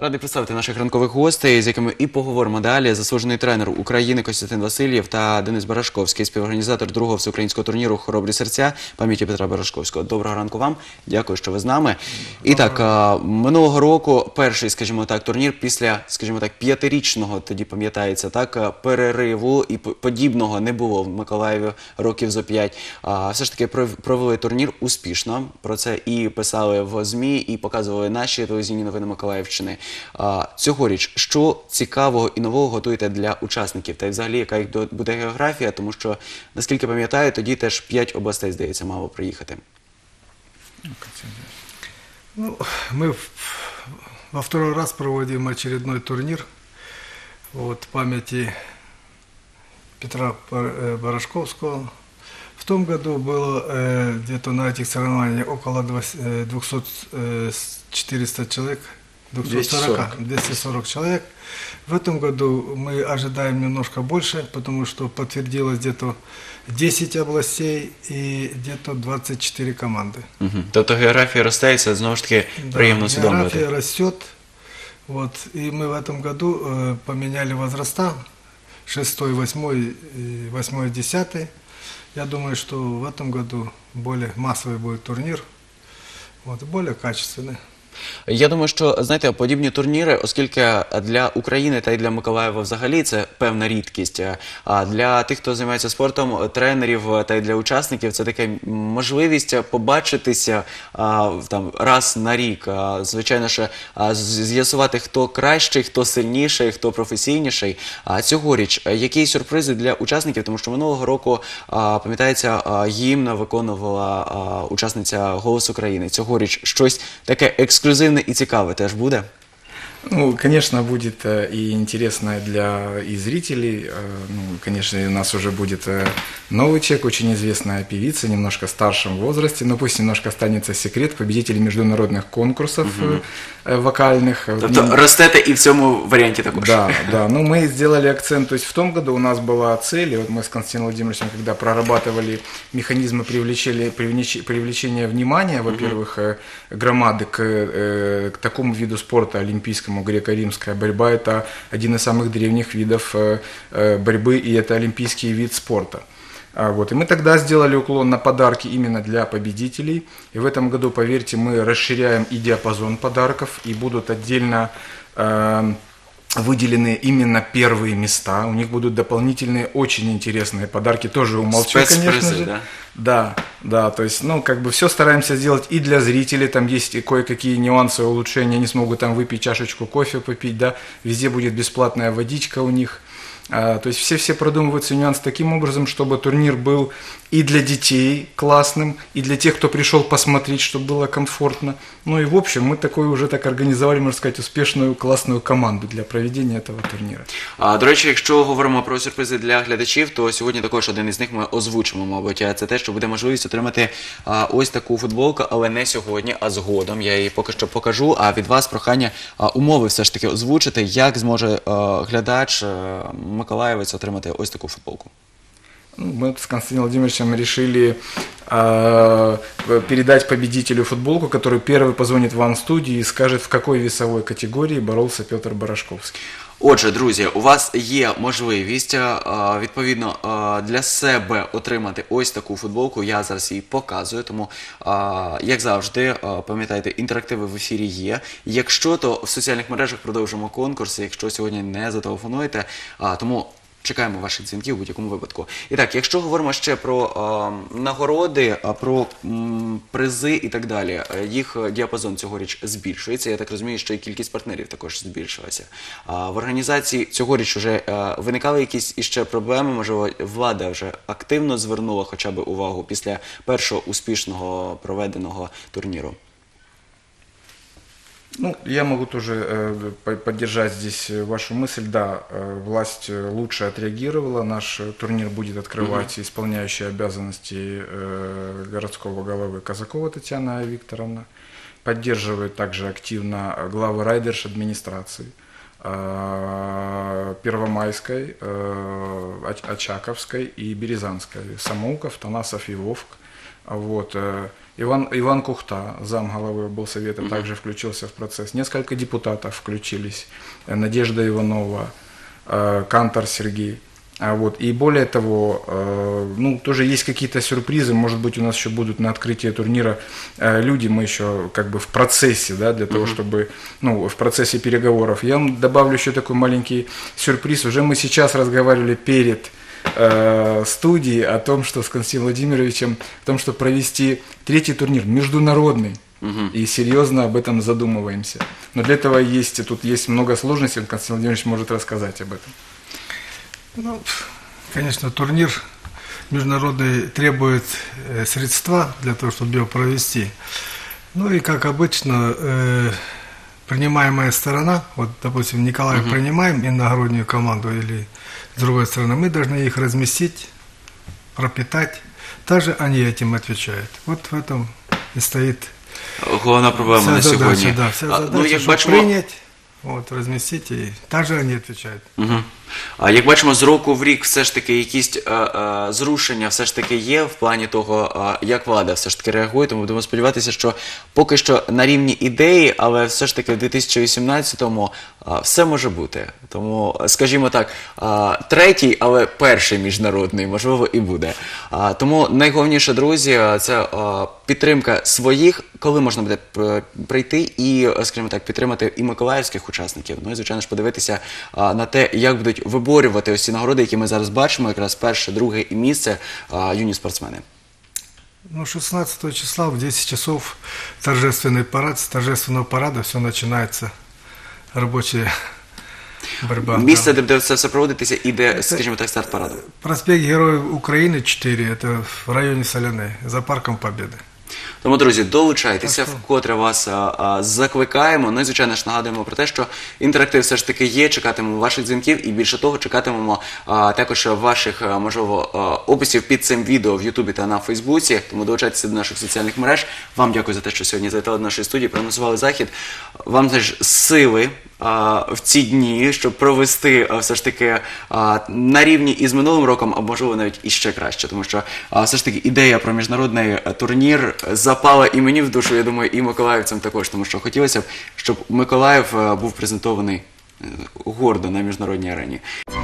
Радий представити наших ранкових гостей, з якими і поговоримо далі. Заслужений тренер України Костянтин Васильєв та Денис Барашковський, співорганізатор другого всеукраїнського турніру «Хоробрі серця» пам'яті Петра Барашковського. Доброго ранку вам. Дякую, що ви з нами. І так, минулого року перший, скажімо так, турнір після, скажімо так, п'ятирічного, тоді пам'ятається, так, перериву, і подібного не було в Миколаєві років зо 5. Все ж таки провели турнір успішно. Про це і писали в ЗМІ, і показували наші телевізійні новини Миколаївщини. Цьогоріч, що цікавого і нового готуєте для учасників? Та й взагалі, яка їх буде географія? Тому що, наскільки пам'ятаю, тоді теж 5 областей, здається, мало приїхати. Ну, мы во второй раз проводим очередной турнир памяти Петра Барашковского. В том году было где-то на этих соревнованиях около 200-400 человек, 240 человек. В этом году мы ожидаем немножко больше, потому что подтвердилось где-то 10 областей и где-то 24 команды. Тобто географія росте, і це знову ж таки приємно усвідомлювати. География растет. И мы в этом году поменяли возраста 6, 8, 8, 10. Я думаю, что в этом году более массовый будет турнир, более качественный. Я думаю, що, знаєте, подібні турніри, оскільки для України та й для Миколаєва взагалі це певна рідкість, а для тих, хто займається спортом, тренерів та й для учасників, це така можливість побачитися там раз на рік. Звичайно, що з'ясувати, хто кращий, хто сильніший, хто професійніший. Цьогоріч, які сюрпризи для учасників, тому що минулого року, пам'ятається, гімн виконувала учасниця «Голос України». Цьогоріч щось таке ексклюзивне и цікаве теж буде? Ну, конечно, будет и интересно для и зрителей. Ну, конечно, у нас уже будет новый человек, очень известная певица, немножко в старшем возрасте, но пусть немножко останется секрет, победитель международных конкурсов вокальных. Тобто ростете и в цьому варианте також? Да, да. Ну, мы сделали акцент, то есть в том году у нас была цель, и вот мы с Константином Владимировичем, когда прорабатывали механизмы привлечения внимания, во-первых, громады к такому виду спорта олимпийскому, греко-римская борьба – это один из самых древних видов борьбы, и это олимпийский вид спорта. И мы тогда сделали уклон на подарки именно для победителей. И в этом году, поверьте, мы расширяем и диапазон подарков, и будут отдельно выделены именно первые места. У них будут дополнительные, очень интересные подарки. Тоже умолчу, конечно же. Да? Да, то есть, ну, как бы все стараемся сделать и для зрителей. Там есть и кое-какие нюансы, улучшения. Они смогут там выпить чашечку кофе, попить, да. Везде будет бесплатная водичка у них. То есть все продумываются нюансы таким образом, чтобы турнир был и для детей классным, и для тех, кто пришел посмотреть, чтобы было комфортно. Ну и в общем мы такой уже так организовали, можно сказать, успешную классную команду для проведения этого турнира. До речі, якщо говоримо про сюрпризи для глядачів, то сьогодні також один із них ми озвучимо, мабуть. Це те, що буде можливість отримати ось таку футболку, але не сьогодні, а згодом. Я її поки що покажу, а від вас прохання умови все ж таки озвучити, як зможе глядач, миколаївець отримати ось таку футболку. Мы с Константином Владимировичем решили передать победителю футболку, который первый позвонит вам в студию и скажет, в какой весовой категории боролся Петр Барашковский. Отже, друзі, у вас є можливість, відповідно, для себе отримати ось таку футболку. Я зараз її показую, тому, як завжди, пам'ятайте, інтерактиви в ефірі є. Якщо, то в соціальних мережах продовжимо конкурс, якщо сьогодні не зателефонуєте, тому чекаємо ваших дзвінків у будь-якому випадку. І так, якщо говоримо ще про нагороди, про призи і так далі, їх діапазон цьогоріч збільшується. Я так розумію, що і кількість партнерів також збільшилася. В організації цьогоріч вже виникали якісь іще проблеми, можливо, влада вже активно звернула хоча б увагу після першого успішного проведеного турніру? Ну, я могу тоже поддержать здесь вашу мысль. Да, власть лучше отреагировала. Наш турнир будет открывать исполняющая обязанности городского головы Казакова Татьяна Викторовна. Поддерживает также активно главы райдерш администрации. Первомайской, Очаковской и Березанской. Самоуков, Танасов и Вовк. Вот. Иван Кухта, замглавы облсовета, также включился в процесс. Несколько депутатов включились. Надежда Иванова, Кантор Сергей. Вот. И более того, ну, тоже есть какие-то сюрпризы, может быть, у нас еще будут на открытии турнира люди, мы еще как бы в процессе, да, для того, чтобы, ну, в процессе переговоров. Я вам добавлю еще такой маленький сюрприз. Уже мы сейчас разговаривали перед студией о том, что с Константином Владимировичем, о том, что провести третий турнир, международный. И серьезно об этом задумываемся. Но для этого тут есть много сложностей, Константин Владимирович может рассказать об этом. Ну, конечно, турнир международный требует средства для того, чтобы его провести. Ну и, как обычно, принимаемая сторона, вот, допустим, Николаев принимаем иногороднюю команду или с другой стороны, мы должны их разместить, пропитать. Также они этим отвечают. Вот в этом и стоит Головна проблема на вся сьогодні. задача, да, вся задача, Ну, як чтобы бачимо, принять, вот, разместить, и также они отвечают. А як бачимо, з року в рік все ж таки якісь зрушення все ж таки є в плані того, як влада все ж таки реагує, тому будемо сподіватися, що поки що на рівні ідеї, але все ж таки в 2018-му все може бути. Тому, скажімо так, третій, але перший міжнародний, можливо, і буде. Тому найголовніше, друзі, це підтримка своїх, коли можна буде прийти і, скажімо так, підтримати і миколаївських учасників. Ну і, звичайно ж, подивитися на те, як будуть виборювати ось ці нагороди, які ми зараз бачимо, якраз перше, друге і місце юні спортсмени. Ну, 16 числа в 10 часов торжественный парад. С торжественного парада все начинается, рабочая борьба. Місце, де буде це все проводитися, і де, скажімо так, старт параду. Проспект Героев Украины 4, это в районе Соляной, за парком Победы. Тому, друзі, долучайтеся, вкотре вас закликаємо. Ну і, звичайно ж, нагадуємо про те, що інтерактив все ж таки є, чекатимемо ваших дзвінків і, більше того, чекатимемо також ваших, можливо, описів під цим відео в Ютубі та на Фейсбуці. Тому долучайтеся до наших соціальних мереж. Вам дякую за те, що сьогодні завітали до нашої студії, проанонсували захід. Вам теж сили в ці дні, щоб провести все ж таки на рівні із минулим роком, а можливо навіть і ще краще, тому що все ж таки ідея про міжнародний турнір запала і мені в душу, я думаю, і миколаївцям також, тому що хотілося б, щоб Миколаїв був презентований гордо на міжнародній арені.